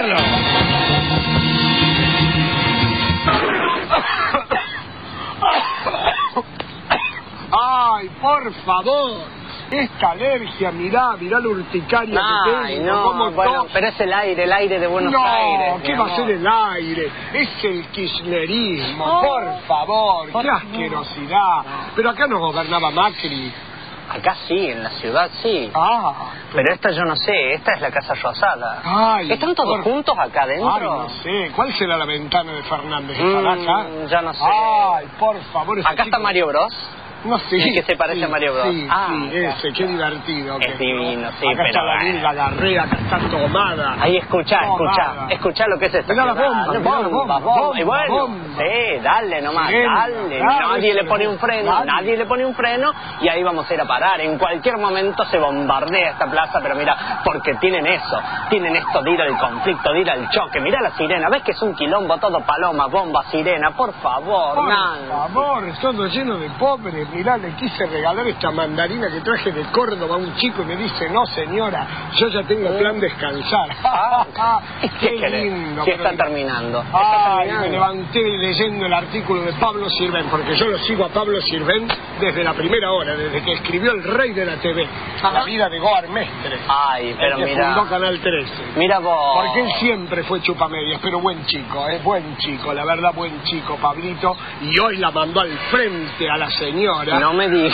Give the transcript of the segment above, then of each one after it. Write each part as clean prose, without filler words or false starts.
Ay, por favor. Esta alergia, mirá la urticaria que tengo. No, bueno, pero es el aire de Buenos Aires. No, ¿qué va a ser el aire? Es el kirchnerismo, por favor, qué asquerosidad. Pero acá no gobernaba Macri. Acá sí, en la ciudad sí. Pero esta yo no sé, esta es la Casa Rosada. Ay, ¿están todos juntos acá adentro? Ay, no sé. ¿Cuál será la ventana de Fernández? ¿Estará acá? Ya no sé. Ay, por favor. Acá está Mario Bros. No sé. El que se parece a Mario Bros. Sí, ese, qué divertido. Es divino, sí, acá pero... está la Nilga Larrea, acá está tomada. Ahí escuchá lo que es esta mirá ciudad. Las bombas. Y bueno, sí, dale nomás, dale. Nadie le pone un freno, y ahí vamos a ir a parar. En cualquier momento se bombardea esta plaza, pero mira, porque tienen esto de ir al conflicto, de ir al choque. Mirá la sirena, ves que es un quilombo todo, paloma, bomba, sirena, por favor, Por favor, todo lleno de pobres. Mirá, le quise regalar esta mandarina que traje de Córdoba a un chico y me dice, no señora, yo ya tengo plan descansar. ¿Qué lindo. Sí, está terminando. Me levanté leyendo el artículo de Pablo Sirven, porque yo lo sigo a Pablo Sirven desde la primera hora, desde que escribió El Rey de la TV, la vida de Goar Mestre. Ay, pero el que mira, fundó Canal 13. Mira vos. Porque él siempre fue chupamedias, pero buen chico, buen chico, la verdad, buen chico, Pablito, y hoy la mandó al frente a la señora. No me digas.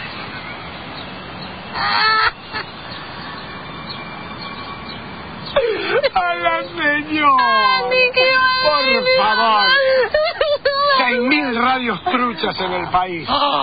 A la señora. Por favor. 6.000 radios truchas en el país.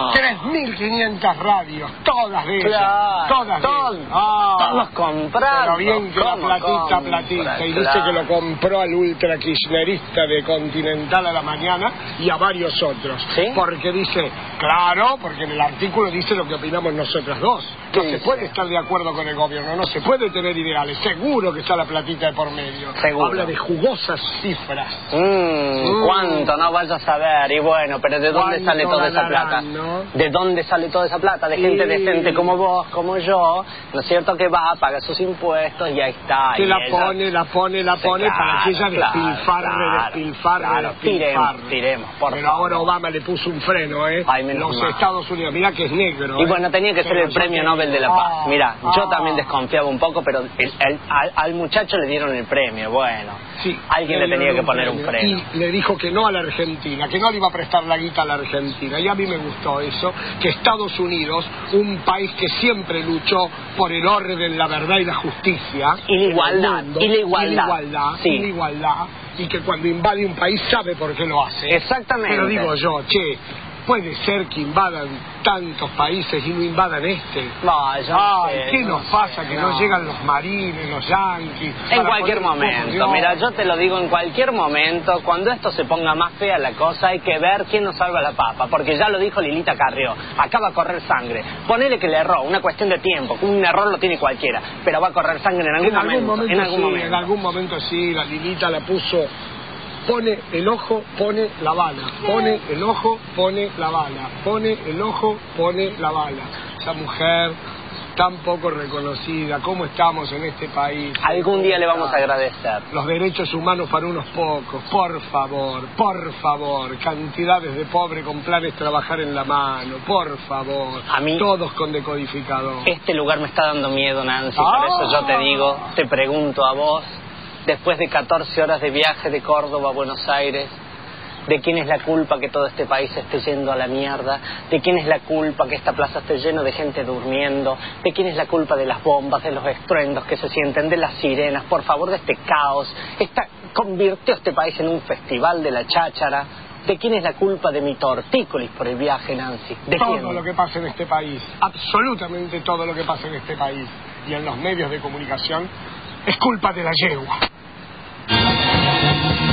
3.500 radios. Todas de ellas. Claro, todos compraron. Pero bien que la platita. Y dice que lo compró al ultra kirchnerista de Continental a la Mañana y a varios otros. ¿Sí? Porque dice, claro, porque en el artículo dice lo que opinamos nosotras dos. No se puede estar de acuerdo con el gobierno, no se puede tener ideales. Seguro que está la platita de por medio. Seguro. Habla de jugosas cifras. ¿Cuánto? No vayas a saber. Y bueno, pero ¿de dónde sale toda esa plata? ¿No? ¿De dónde sale toda esa plata? De gente decente como vos, como yo, ¿no es cierto? Que va, paga sus impuestos y ahí está. Que y la ella... pone para que ella despilfarre. Tiremos, por Pero favor. ahora Obama le puso un freno, Ay, menos los mal. Estados Unidos, mirá que es negro. Y bueno, tenía que ser el premio Nobel de la Paz. Mirá, yo también desconfiaba un poco, pero al muchacho le dieron el premio, bueno. Sí, alguien le tenía que poner un freno. Y le dijo que no a la Argentina, que no le iba a prestar la guita a la Argentina. Y a mí me gustó eso, que Estados Unidos, un país que siempre luchó por el orden, la verdad y la justicia. Y la igualdad. Y la igualdad. Y que cuando invade un país sabe por qué lo hace. Exactamente. Pero digo yo, puede ser que invadan tantos países y no invadan este. ¿Qué nos pasa? Que no llegan los marines, los yanquis. En cualquier momento, mira, yo te lo digo, en cualquier momento, cuando esto se ponga más fea la cosa, hay que ver quién nos salva la papa, porque ya lo dijo Lilita Carrió, acá va a correr sangre. Ponele que le erró, una cuestión de tiempo, un error lo tiene cualquiera, pero va a correr sangre en algún momento. En algún momento sí, la Lilita la puso. Pone el ojo, pone la bala. Pone el ojo, pone la bala. Pone el ojo, pone la bala. Esa mujer tan poco reconocida, ¿cómo estamos en este país? Algún día le vamos a agradecer. Los derechos humanos para unos pocos, por favor. Cantidades de pobres con planes trabajar en la mano, por favor. A mí, todos con decodificador. Este lugar me está dando miedo, Nancy, por eso yo te digo, te pregunto a vos, después de 14 horas de viaje de Córdoba a Buenos Aires, ¿de quién es la culpa que todo este país esté yendo a la mierda? ¿De quién es la culpa que esta plaza esté lleno de gente durmiendo? ¿De quién es la culpa de las bombas, de los estruendos que se sienten, de las sirenas, por favor, de este caos? Convirtió este país en un festival de la cháchara. ¿De quién es la culpa de mi tortícolis por el viaje, Nancy? ¿De quién? Todo lo que pasa en este país, absolutamente todo lo que pasa en este país y en los medios de comunicación, es culpa de la yegua.